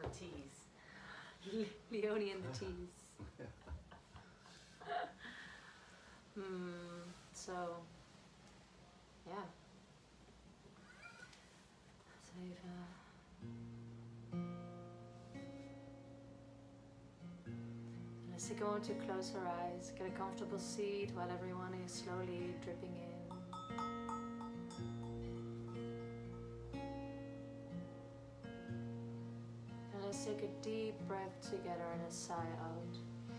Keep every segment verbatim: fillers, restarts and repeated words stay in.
the teas. Leone and the teas. Hmm, so, yeah. So if, uh, Unless you're going to close her eyes, get a comfortable seat while everyone is slowly dripping in. And let's take a deep breath together and a sigh out.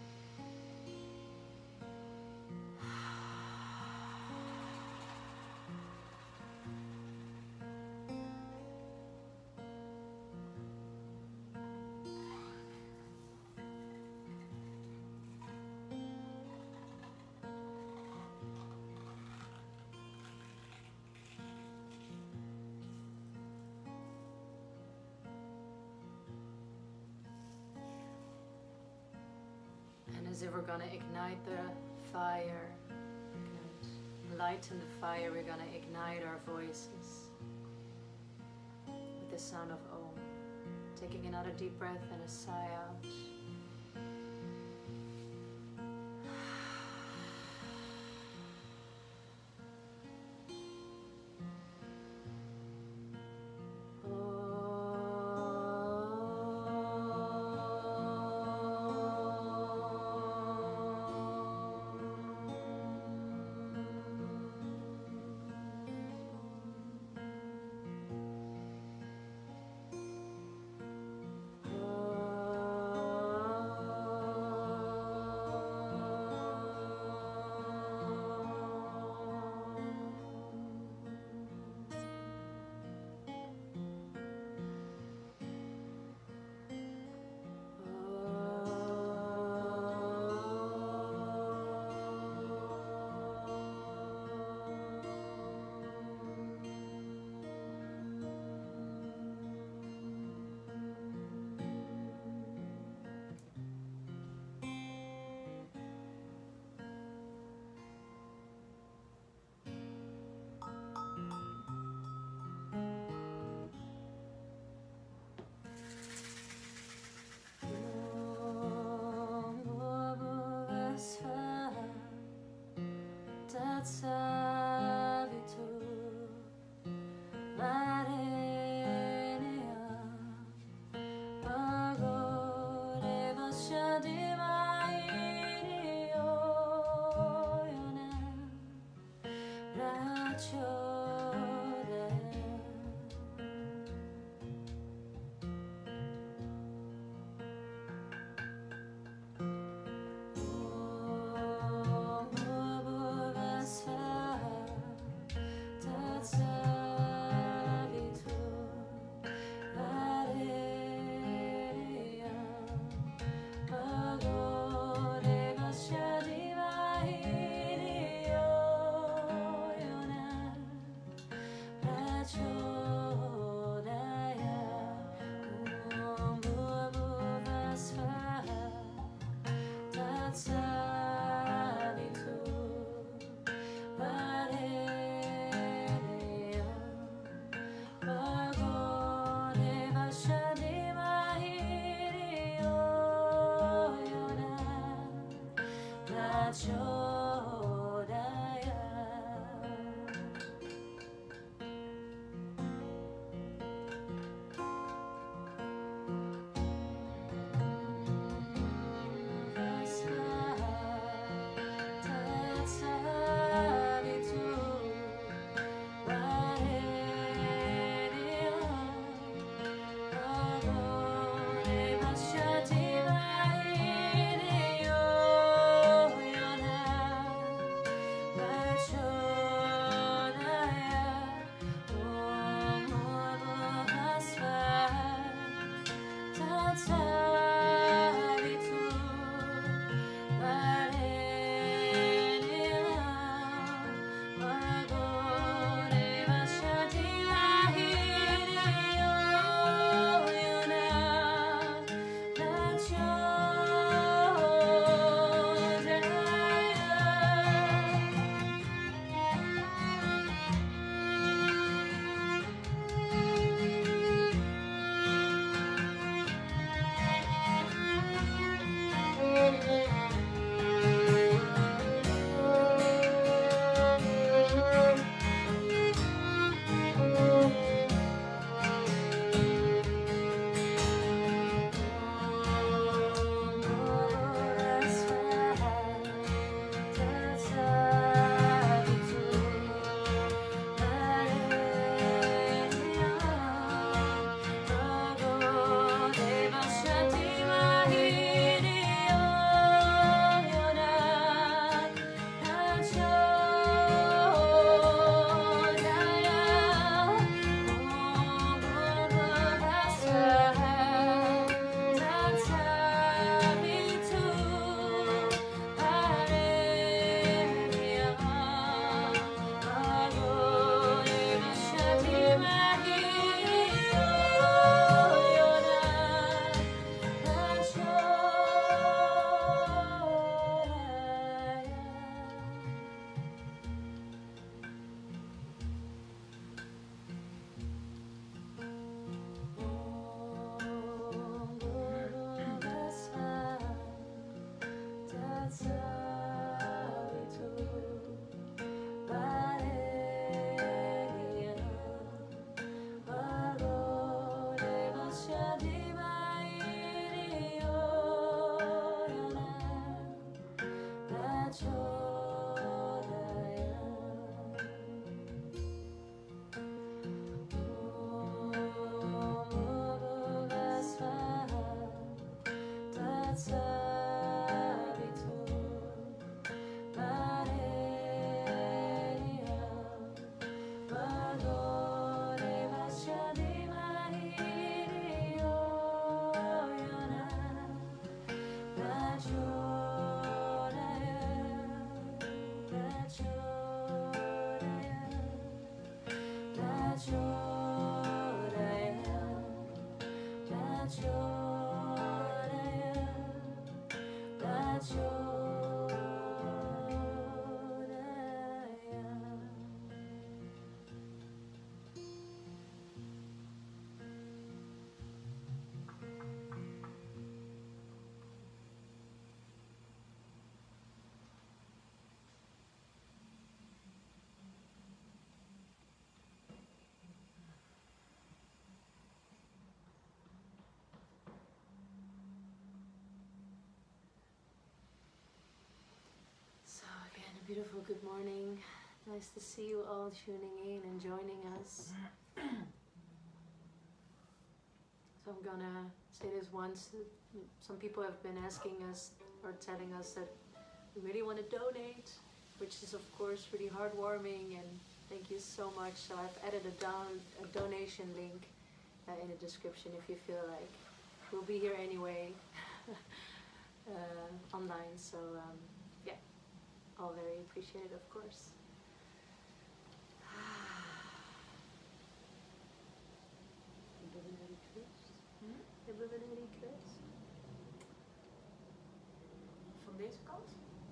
As if we're gonna ignite the fire, lighten the fire, we're gonna ignite our voices with the sound of Om. Taking another deep breath and a sigh out. Om Bhurva Svaha. Beautiful good morning. Nice to see you all tuning in and joining us. So I'm gonna say this once. Some people have been asking us or telling us that we really want to donate, which is of course really heartwarming, and thank you so much. So I've added a, down, a donation link uh, in the description if you feel like. We'll be here anyway uh, online, so um, yeah. All very appreciated, of course. Hebben we een request? Van deze kant?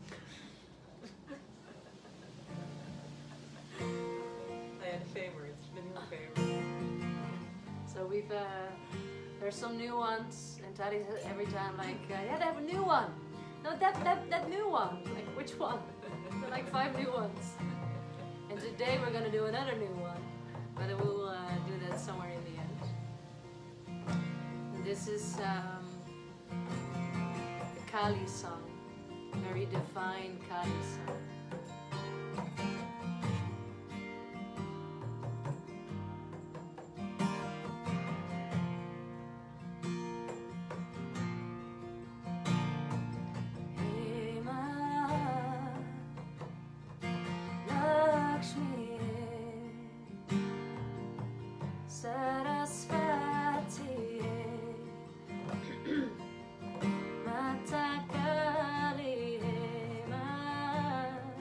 Oh yeah, the favorites, the new favorites. So we've, uh, there's some new ones, and Tadi says every time like, uh, yeah, they have a new one. No, that, that, that new one. Like, which one? There are like five new ones. And today we're gonna do another new one, but we'll uh, do that somewhere in the end. And this is um, the Kali song, very divine Kali song. Mata Kali,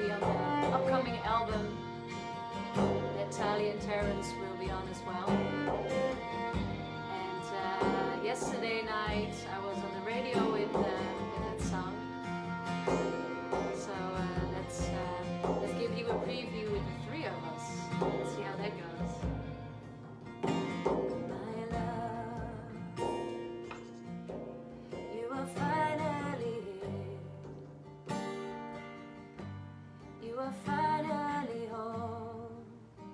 be on the upcoming album that Tali and Terrence will be on as well. And uh, yesterday night I was on the radio with, uh, with that song. So uh, let's, uh, let's give you a preview with the three of us. Let's see how that goes. My love, you are finally here. You are finally home.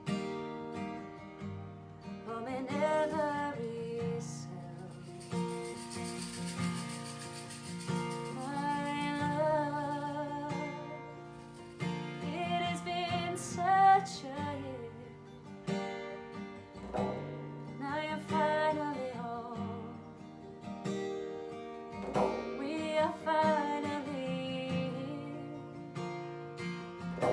Home in every cell. My love, it has been such a year. Now you're finally home. We are finally here.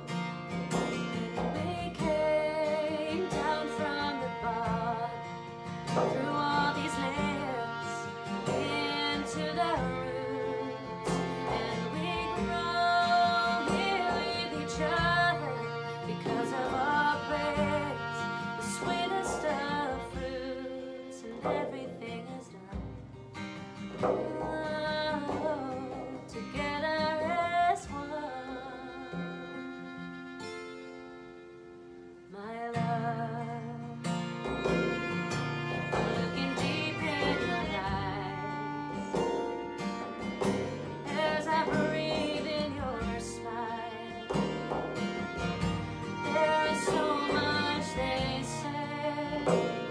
We came down from the bottom, through all these layers, into the roots, and we grow here with each other because of our prayers, the sweetest of fruits, and everything is done. Oh, together as one. My love, I'm looking deep in your eyes as I breathe in your smile. There is so much they say.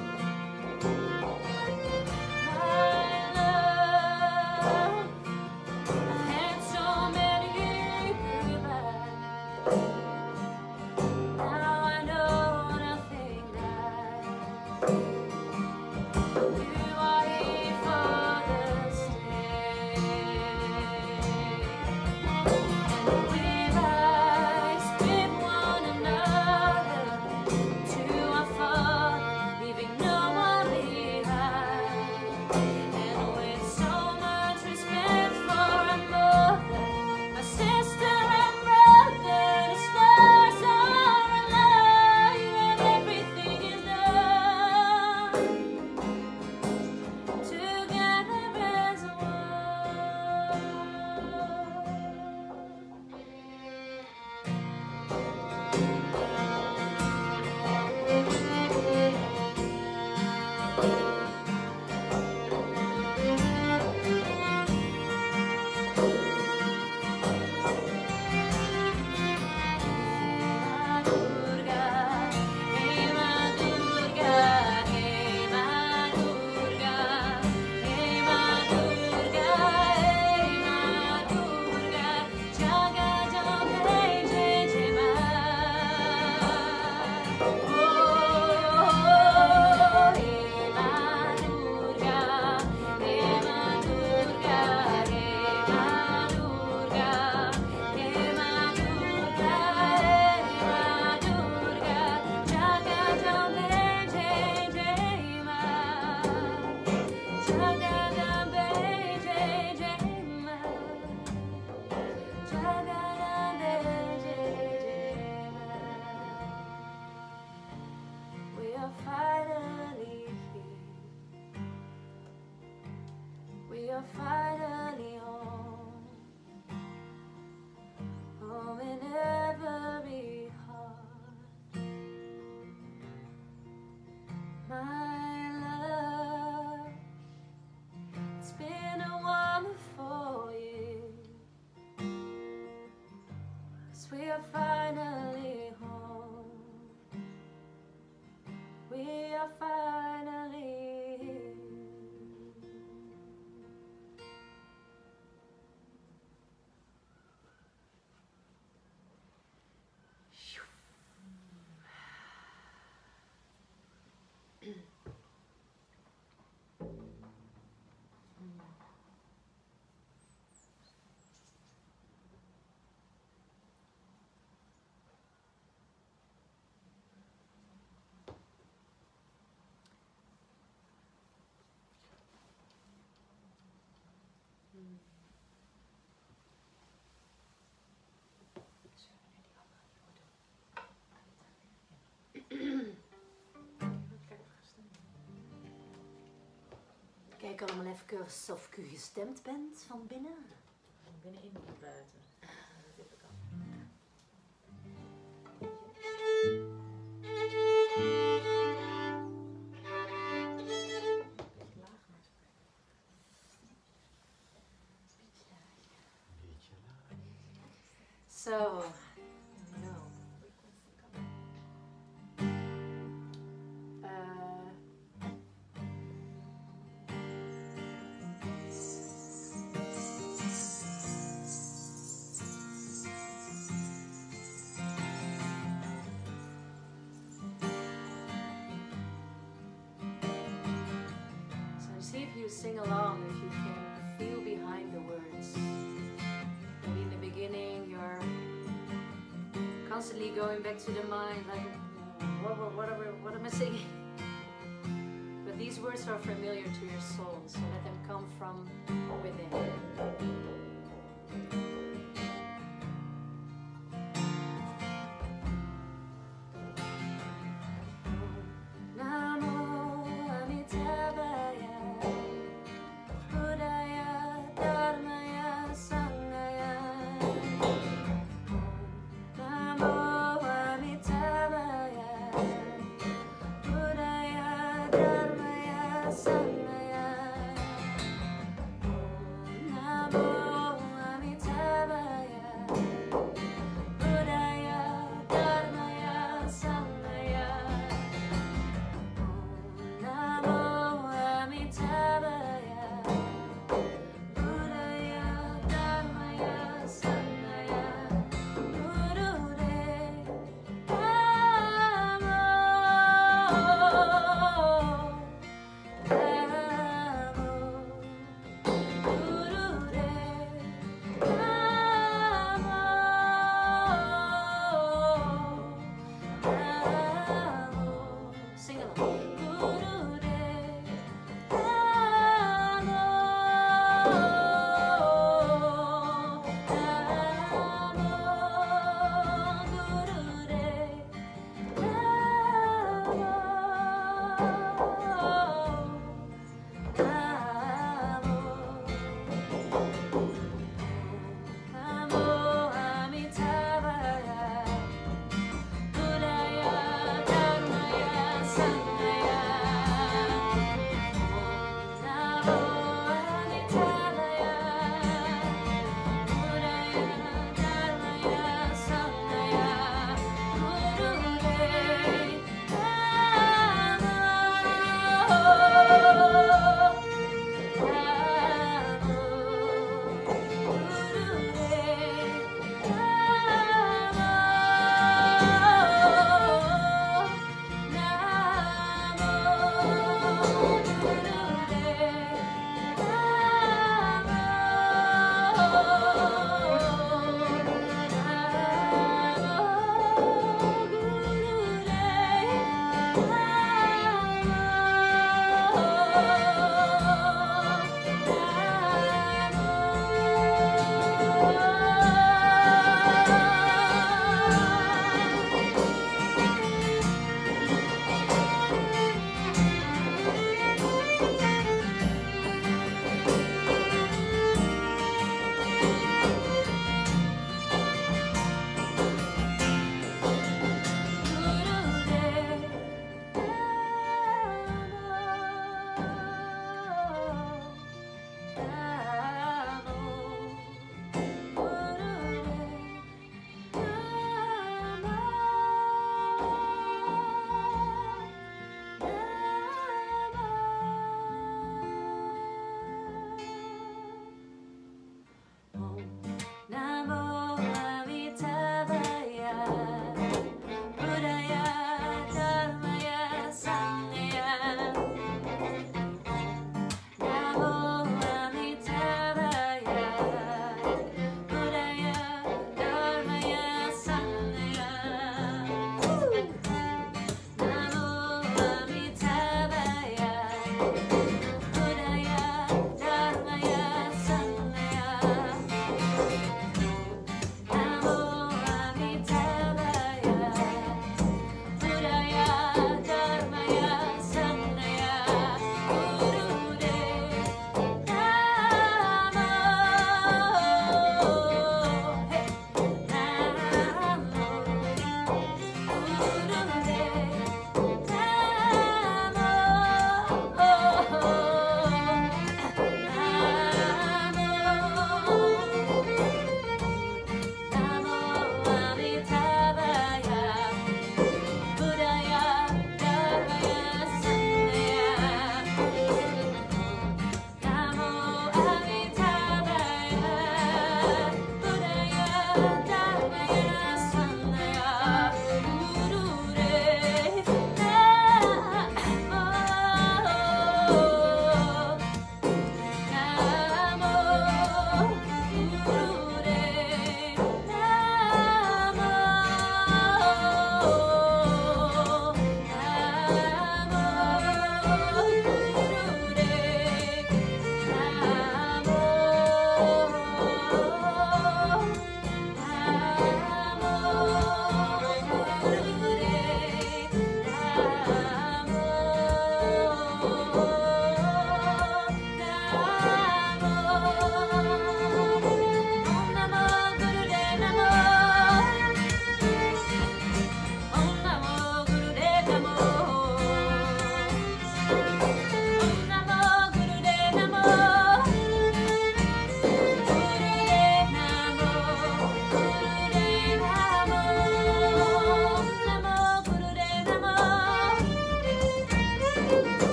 My love, I've had so many goodbyes. Now I know nothing lasts. You are here for the stay. And we rise with one another to our Father, leaving no one behind. And with so much respect for our mother, our sister and brother, the stars are alive and everything is done. Together as one. Hey Ma Durga, hey Ma Durga, hey Ma Durga, hey Ma Durga, Jagadambe Jai Jai Ma. Oh, hey Ma Durga, hey Ma Durga, hey Ma Durga, hey Ma Durga, hey Ma Durga, Jagadambe Jai Jai Ma. Jagadambe Jai Jai Ma. Jagadambe Jai Jai Ma. We are finally here. We are finally home. Home in every heart. My love, it's been a wonderful year. 'Cause we are finally home. We are finally here. even of ik u gestemd bent van binnen. Van binnenin of van buiten. Dat heb ik al. Beetje laag, maar. So, no. Uh, so see if you sing along, if you can feel behind the words. Maybe in the beginning you're constantly going back to the mind, like, uh, what, what, what, are we, what am I singing? But these words are familiar to your soul, so let them come from within. Namo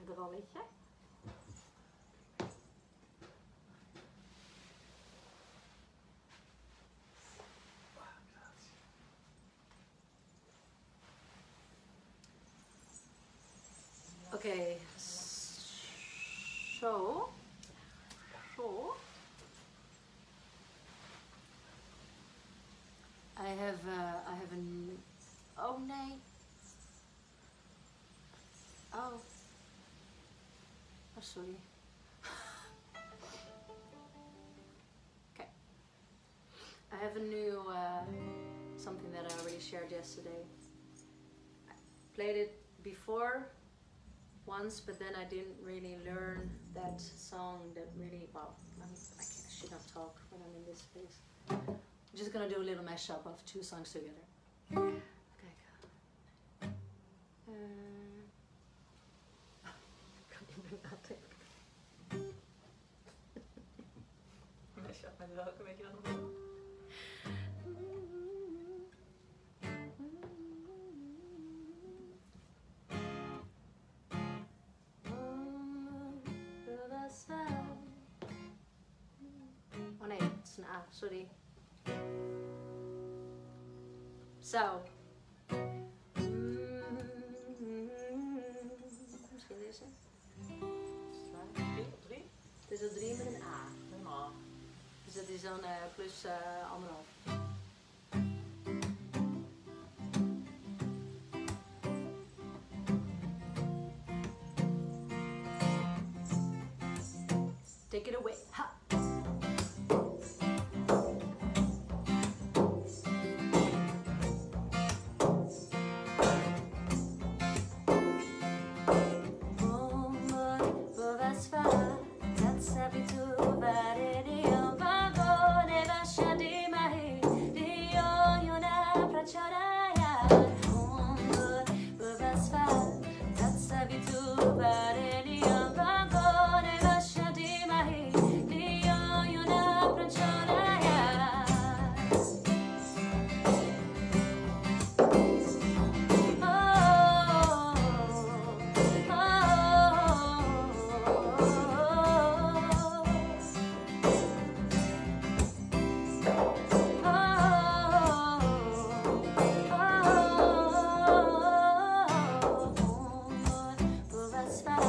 drolletje. Okay, so, so, I have, uh, I have an, oh nee, oh, oh sorry, okay, I have a new, uh, something that I already shared yesterday. I played it before once, but then I didn't really learn that song that really, well, I'm, I, can't, I should not talk when I'm in this space. I'm just gonna do a little mashup of two songs together. Okay, go. Uh, kan niet meer nadenken. Mashup met welke weet je dat nog? Oh nee, het is een A, sorry. Zo. Misschien deze. Drie op drie? Het is een drie met een A. Helemaal. Dus dat is dan uh, plus uh, anderhalf. Take it away. Ha. That's fine.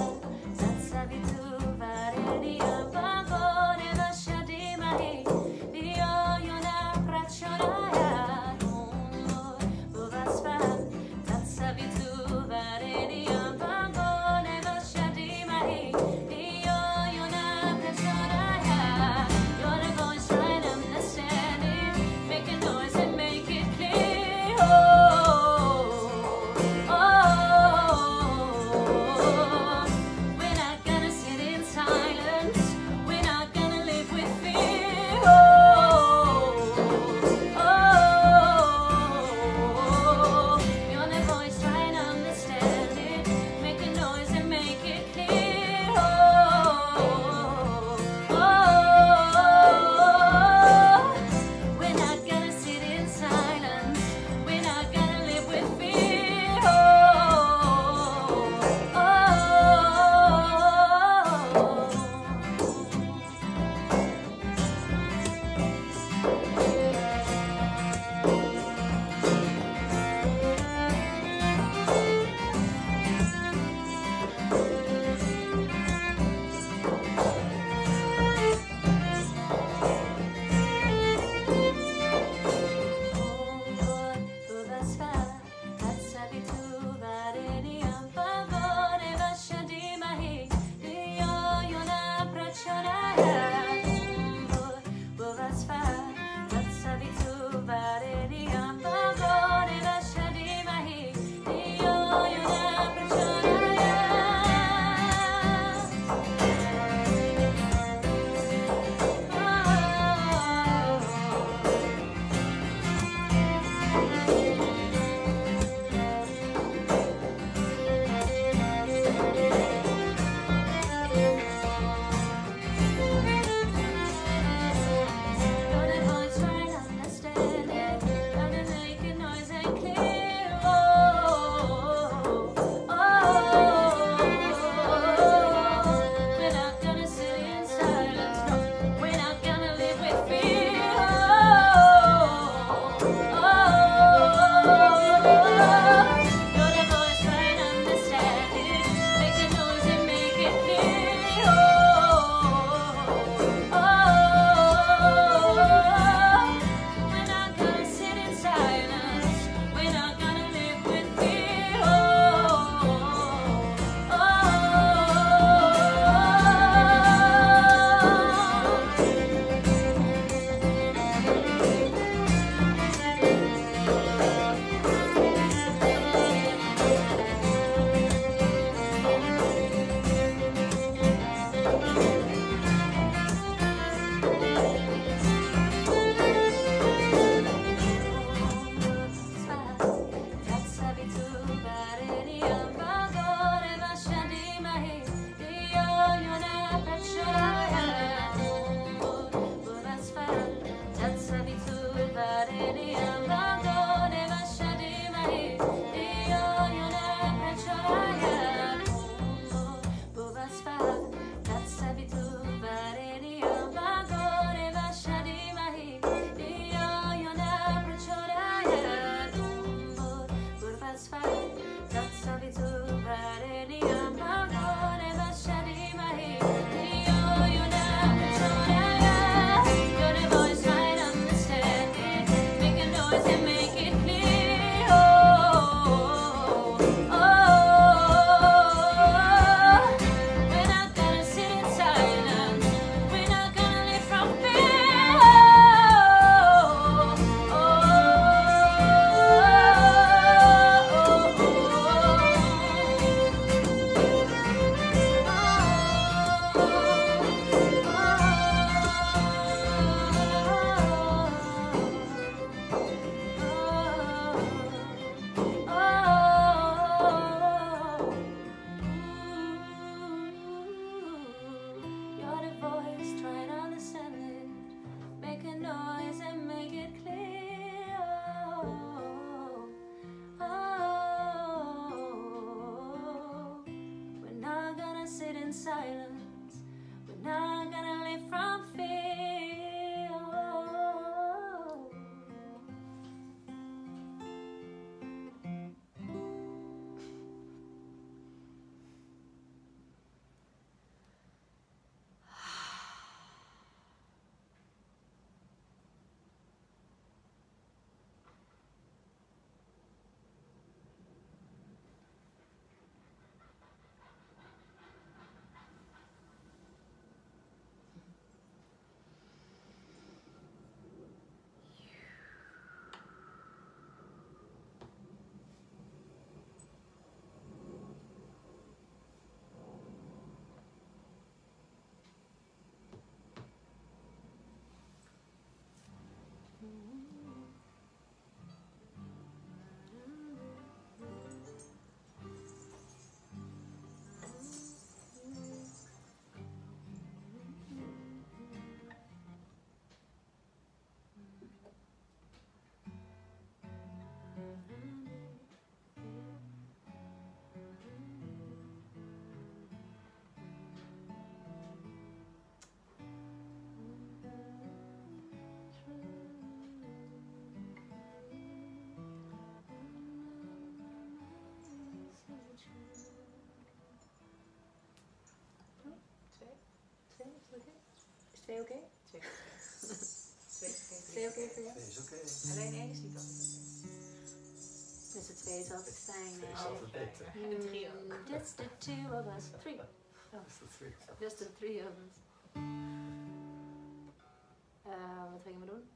sit in silence. We're not gonna live from fear. Oh. Twee oké? Twee. Twee, Twee oké voor jou? Nee, is oké. Alleen één is niet altijd oké. Dus de twee is altijd fijn. Twee is eh. altijd beter. En de drie ook. Mm, Just the two of us. Three. Dat is de trick. Just the three of us. Uh, wat gingen we doen?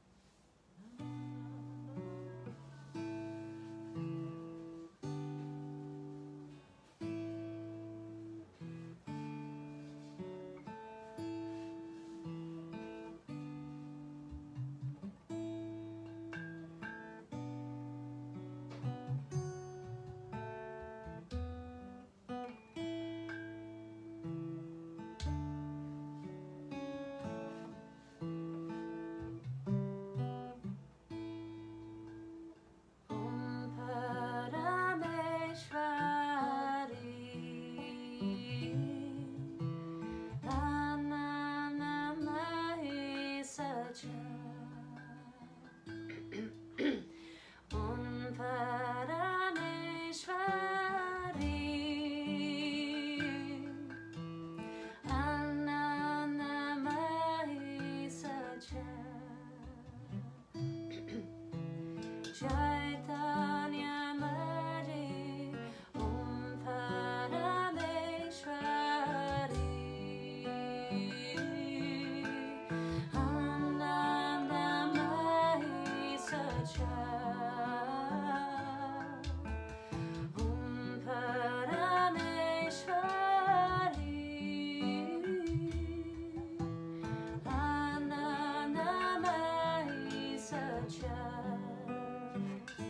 Parameshwari.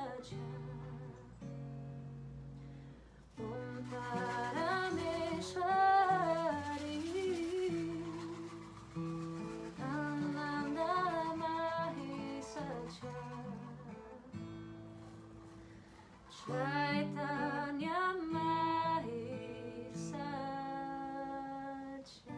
Om Parameshwari Ananda Mahisacha Chaitanya Mahisacha.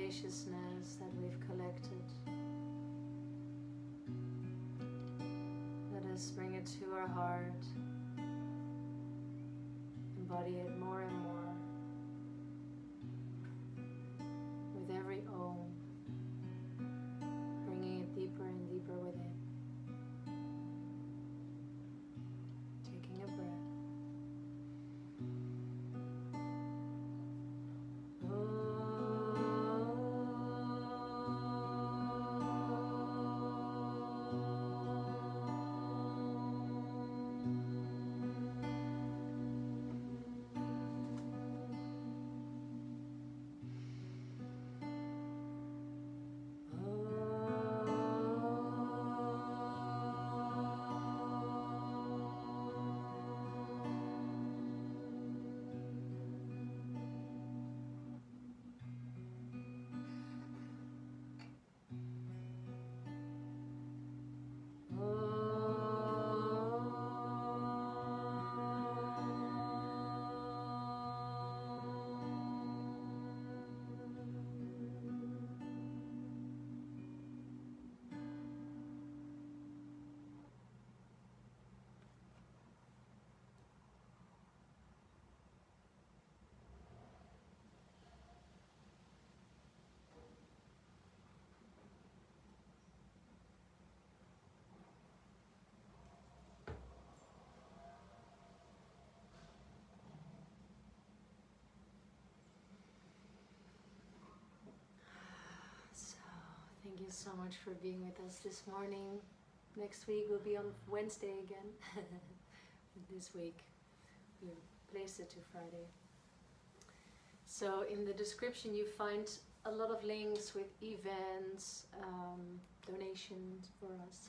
spaciousness that we've collected. Let us bring it to our heart, embody it more and more with every Om, bringing it deeper and deeper within. Taking a breath. Thank you so much for being with us this morning. Next week will be on Wednesday again. This week we placed it to Friday. So in the description you find a lot of links with events, um, donations for us.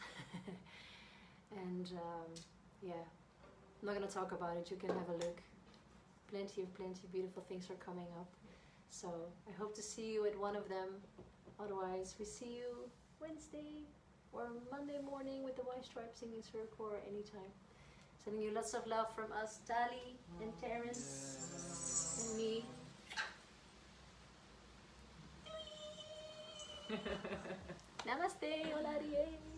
And um, yeah, I'm not gonna talk about it, you can have a look. Plenty of plenty of beautiful things are coming up. So I hope to see you at one of them. Otherwise, we see you Wednesday or Monday morning with the White Stripe Singing Circle or anytime. Sending you lots of love from us, Tali and Terence and me. Namaste, Olarie.